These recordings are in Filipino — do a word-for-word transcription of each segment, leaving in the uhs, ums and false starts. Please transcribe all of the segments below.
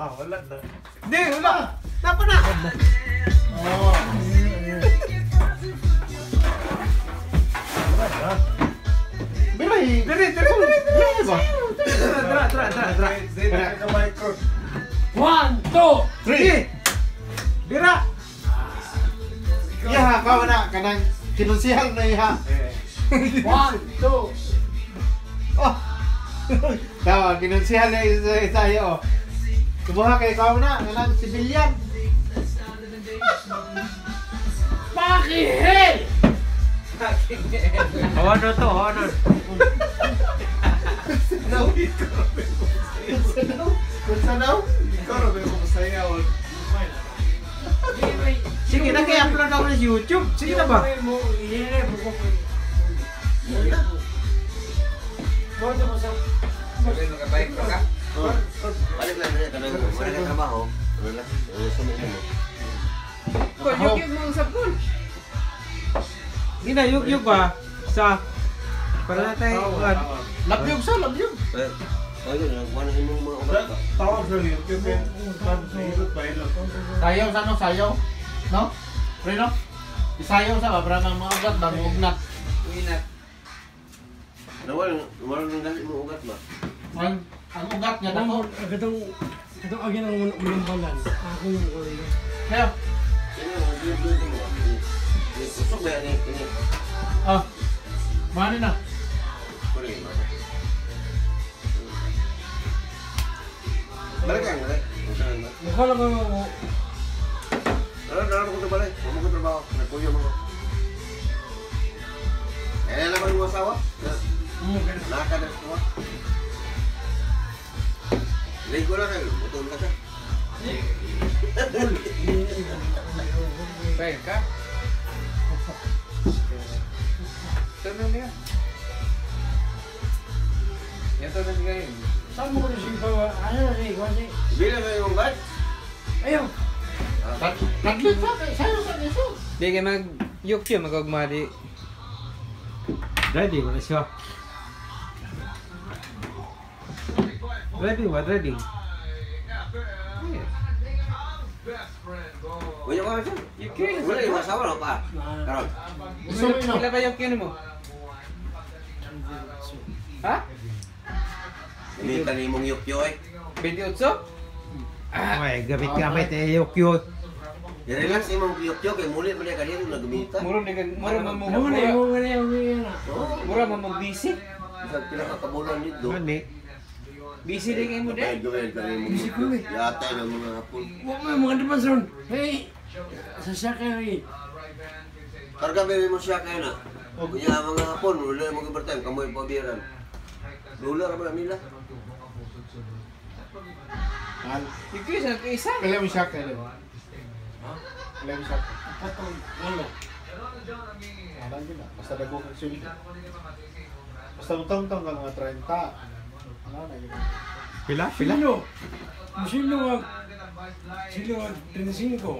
Ah, wala na. Hindi, wala. Napa na. Oh. Bilay. Dali, dali, dali, dali. ba? Tara, tara, tara, tara. Dira ka micro. One, two, Sige. Dira. Iya, kau na kanang kinunsihan na iha. one, two. Oh. Kau kinunsihan na isa isa yo. Kumuha kay kau na kanang sibilyan. Pakihel! Ano to, ano? Sanaw. Sanaw. Sanaw. Ikaw na ba yung sayaw? Sige na, kaya upload ako sa YouTube. Sige na ba? Balik lang na kanang wala na trabaho. Ano lang? Ano sumo mo? Kung yug-yug mo sa pool. Hindi na, yug-yug ba? Sa... Para natin... Labyog sa labyog. Eh, oh yun, nagkuha na yung mga ugat ba? Tawag sa liyo. Hilot ba hilot? Sayaw sa no? Sayaw? No? Pre no? Isayaw sa ba? Para mga ugat ba? Mga ugnat. Uinat. Nawal, wala nang dali mo ugat ba? Ang ang ugat niya dako. Agatong, agatong agin ang manimbalan. Ako yung ulo. Kaya, Sino ang dito mo? Usok ba yan ini? ah, mani na. Pwede ba? Balik ka, balik. Mukha lang ako. Ano, naroon ko ito balik. Huwag mo ko trabaho. Nagkuya mo ko. Eh, naman yung asawa? Nakakadar ko. Ligo lang kayo. Butol ka siya. Baik ka? Tanong niya. Yan to na ngayon. Saan mo ko na siya bawa? Ano na siya? Kasi, Bila na yung ugat? ayaw. Naglit pa kay sayaw sa niso. Di kayo mag-yuk siya, mag-agmari. Ready mo na siya. Ready what? Ready? Huwag ka siya. Yuk yun. Wala yung asawa lang pa. Karon. Gusto mo ino? Ilan ba yuk yun mo? Ha? Hindi tani mong yukyo eh. twenty-eight? Ay, gamit-gamit eh, yuk yun. I-relax imong yukyo kay muli pa niya kanina nagumita. Muro ni muro mo mo Ano na mura. yung mga yung mga Mura mo mo busy. Sa pinakakabulan nito. Mani. Busy din kayo mo Gawin din. gawin ka rin Busy ko eh. yatay ng mga hapon. Huwag mo yung mga depanson. Hey! Sasakay rin. Karga bebe mo siya kayo na. Kunya mga hapon, wala mo overtime, kamoy pabiran. Lula ra ba nila? Al. Yuk yun sa isa. Kailan mo siya kailan? Kailan mo siya? Patong, ano? Alam ko na. Basta dago kang sulit. Basta utang-utang ka mga thirty. Ano na yun? Pila? Pila? Sino? Sino ang... Sino ang twenty-five?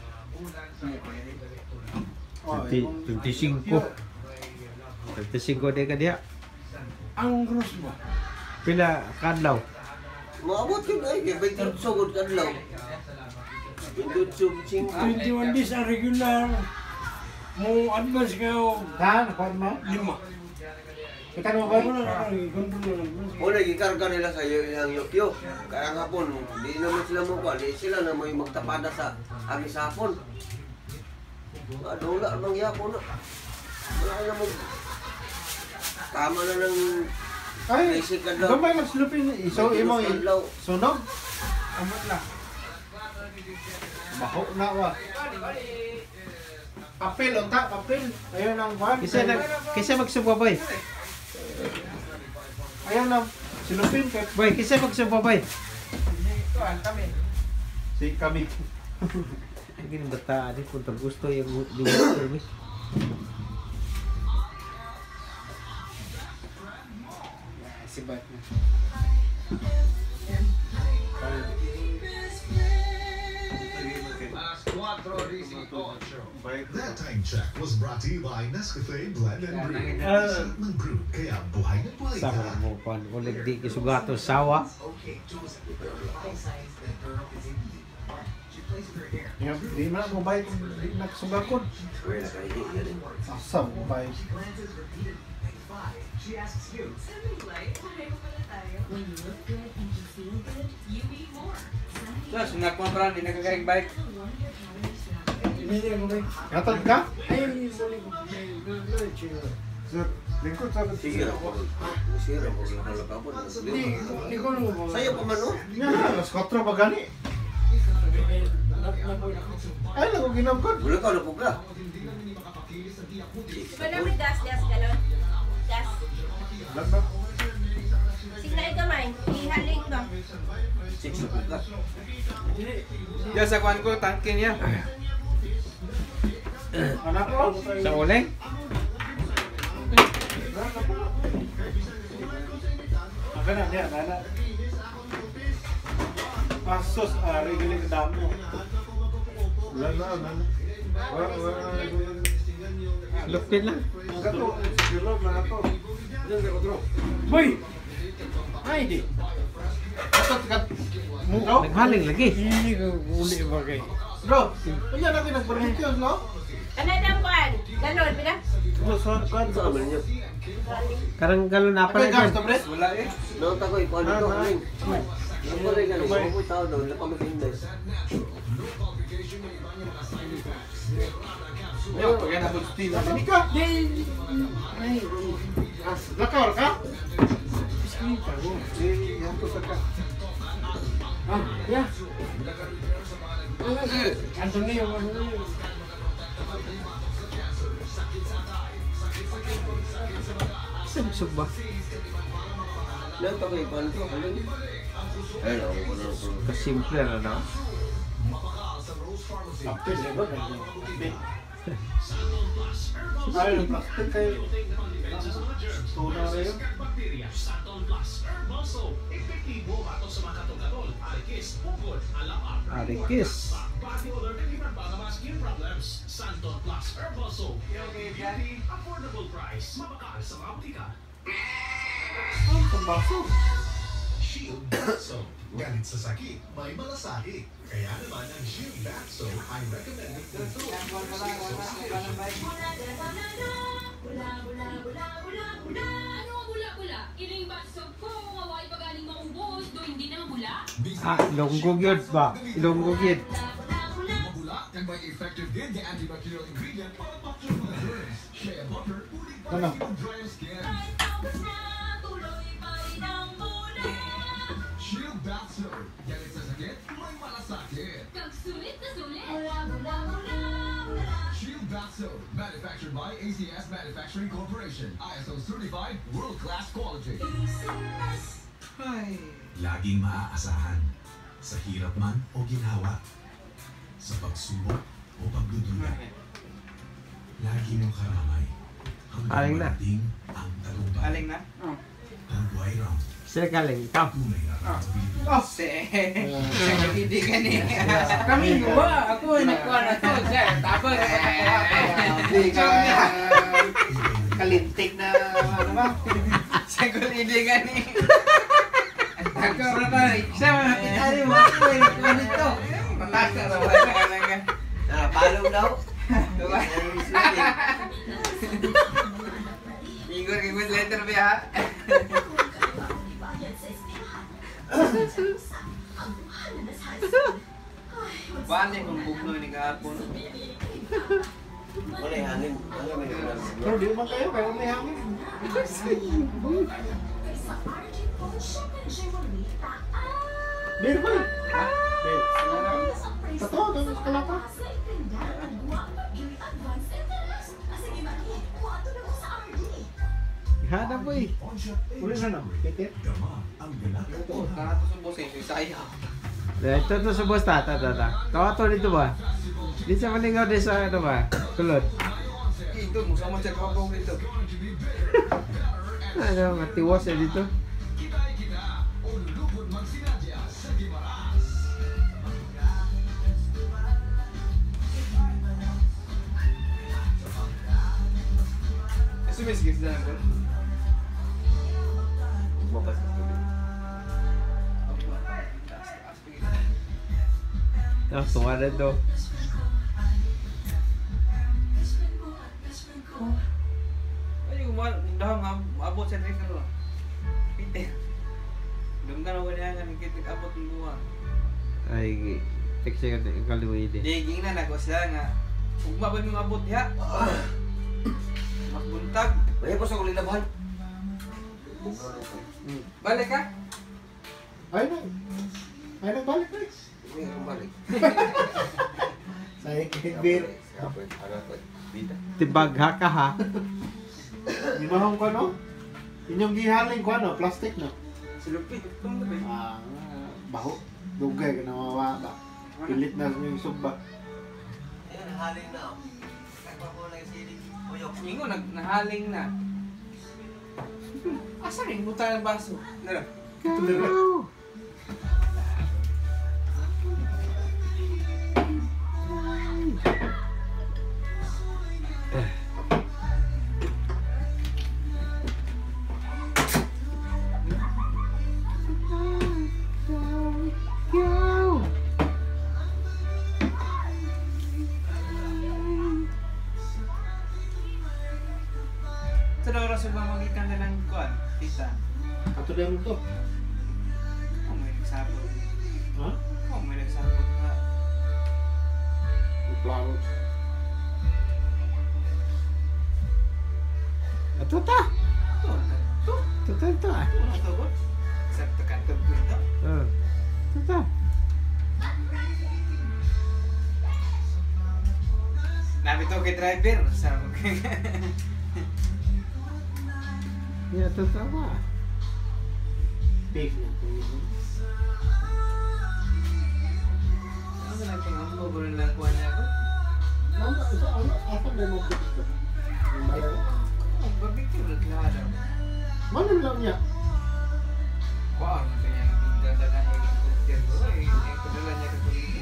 twenty-five. twenty-five din ka diya. Ang gross ba? Pila kadlaw? Maabot ka na eh, kaya bigyan sugod ka lang. Bigyan sugod twenty-one days ang regular. Mo advance kayo Ha? Nakuha mo? lima. Kita mo ba? Ano na lang, i-control na lang. Muna, gikarga nila sa iyo yung yukyo. Kaya nga hapon, di naman sila mukha. Di sila na may magtapada sa agi sa hapon. Ano, wala namang yapon na. Wala na mo. Tama na ng Ay, basic ka daw. gamay mas lupin. So, imo i- sunog? Amot na. Baho na wa. Papel, unta, papel. Ayaw nang van. Kisa nag kisa magsubabay. Ayaw na. Silupin kay Boy, kisa magsubabay. si kami. Gini bata adi kung gusto yung lugar ni. Si Bat na. Alas cuatro dieciocho. Bayad. That ain't check was brought to you by Nescafe Blend and Brew. Ah. Sarap ng brew, kaya buhay na buhay Sa ka. mo pan ulit di kisugato sawa. Yung, di man ako bayad kung di nagsugakon. Well, nakahihi yan eh. Asa mo bayad? Plus, nagkumpara din nagkakaing bike. Natad ka? Ay, balik ko. Sir, lingkod sa Sige lang po. Sige lang po. Nakalakapon. Hindi, hindi ko nung mga. Sa'yo pa man, no? Nga, alas kwatro pa gani. Ay, lang ko ginamkod. Wala ka, napog ka. Wala may gas, gas galon. Gas. Lagna. Sigla ay gamay. Ihaling ba? Six napog ka. Diyan sa kuan ko tangke niya. Anak ko. Sa uleng. Akan na niya, nana. Pasos, ah, regular ka damo. Wala na, wala na. Wala, wala na. Lupit lang. Gato, siguro na to. Boy! Ay, di. Gato, gat. Bro, Naghaling lagi. Hindi ko uli ba kay. bro. Kanya natin nag-barbecue, no? Ano yung kuan? Galon, bila? Bro, saan ka? Saan ka man niyo? Karang galon na Apa pala yung gas yan. to, pre? Wala eh. Nakita ko, ikaw dito, Ah, aling. Ano ba rin ganun? Ako po tao daw, wala pa mag-indes. Ayaw, pag yan abot steel. Hindi ka. Ay, Lakawar ka? biskita ko. Eh, yan to sa ka. Ah, ya. Antonio, Antonio. Sa busog ba? Nakita ko, ikaw dito, aling. Ayun, ako ko na po. Kasimple na na. After, di ba? Ay, plastic kayo. Tuna rin. Arikis. Ang pambaso. Shield Bath Soap. Galit sa sakit, may malasakit. Kaya naman ang Shield Bath Soap ay recommended for those who are Ano ang bula-bula? Iling baso ko, away pa galing maubos, do hindi na mabula. Ah, ilonggog yun ba? Ilonggog yun. mabula kang may effective din the antibacterial ingredient para pang-cure mga germs. Shea butter, uling para Ano? keep dry ang skin. Kahit tapos na, tuloy pa rin ang mula. Shield Bath Soap. Galit sa sakit, may malasakit. Kag sulit na sulit. Mula, mula, mula, mula. Shield Bath Soap. Manufactured by A C S Manufacturing Corporation. I S O certified, world-class quality. Laging maaasahan, sa hirap man o ginhawa, sa pagsubok o pagdududa. Lagi mong karamay, hanggang Aling na. marating ang tagumpay. Aling na? Ang buhay ram, Sila galing. Ikaw. tunay na responsibility. Oh, Sa hindi ka ni. Kami dua, ako nagkuha na to. Siya, tapos Hindi ka. Kalintik na, ano ba? Sa hindi ka ni. ako na siya mga pitali mo ako eh. Nagkuha nito. Matasa na wala ka lang ka. Ah, palong daw. Igor, igor letter ba ha? Paano kung bugno ni kahapon? Wala yung hangin. Wala may ulan. Pero di man kayo, kayo may hangin. Beer ba? Ha? Beer. Totoo, ito sa kalapa. Hada po eh. Uli na no? Titit? Gama ang ganap. Ito, tato sa boss eh. Saya. Ito to sa boss tata tata. Tawa to dito ba? Di sa malingaw din sa ano ba? Kulot. Ito, musama siya kapag dito. Ano, matiwas eh dito. Miss guys na ko. Mapas ka tubig. Ah, tuwa na to. Ay, kumain, dahang abot sa trip na. Pite. Dum ka na wala nga nagkitik abot ng buwan. Ay, text ka kaliwi din. Di ging na nako sila nga. Ugma ba yung abot diha? Mas buntag. May ko sa kulay na bahan. Balik ka? Ay na. Ay na, balik na. Hindi ka balik. Saya kikibir. Kapit, anak ko. Bida. Tibagha ka ha. Gimahong ko no? Inyong gihaling ko ano, plastic no? Silupit, itong gabi. Ah, baho. Dugay ka nawawa ba? Pilit na yung subba. Ayan, haling na. Nagpapo lang siling. Uyok. Ingo, nag nahaling na. Asa rin, buta ng baso. Nara. Sa daw raso ba magikan na ng kuan? Tita. Ato na mo to. Kung may nagsabot. Ha? Kung may nagsabot na. Plano. Ato ta. Ito. Ito. Ito. Ito. Ito. Ito ba? Sa tekan to ito. Ah. Ito ta. Nabi to kay driver sa Ya, ito tama. Big na po yun. Ano lang kung ang bobo rin lang kuha niya ako? Nanda, isa, ano, asan na mo pito? Yung bayan? Oh, barbecue ulit lahat daw. Ano lang niya? Wow, ano kaya yung ganda na yung cocktail ko? Eh, yung kadala niya ka kulitin.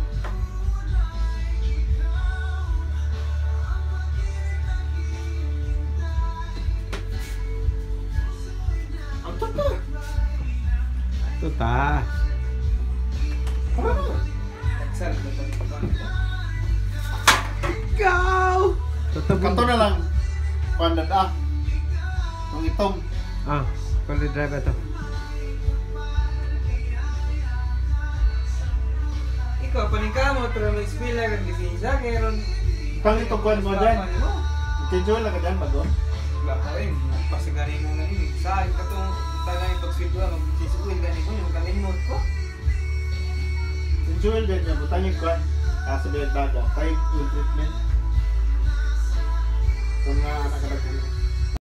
Ang toto! Ito ta. Ano? Saan ito ito? Ikaw! Kanto na lang. Pandad ah. Ang itong. Ah, kung drive ito. Ikaw, paning ka mo, pero may spiller ang gisisa, kaya ron... Kang itong kuhan mo dyan. Kenjoy lang ka dyan, bago? Wala ka rin, pasigari mo na rin. Sa ito itong tagang itong sweet ko, magsisuin gani ko, yung kalimot ko. Kenjoy dyan niya, butang yung kuhan. Kaso dyan baga. Tayo yung treatment.